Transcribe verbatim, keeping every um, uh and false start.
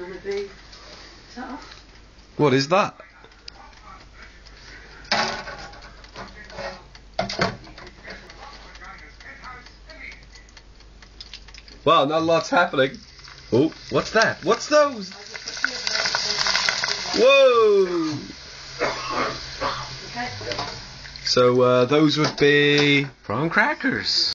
going to be. Is that off? What is that? Well, not a lot's happening. Oh, what's that? What's those? Whoa! So uh, those would be prawn crackers.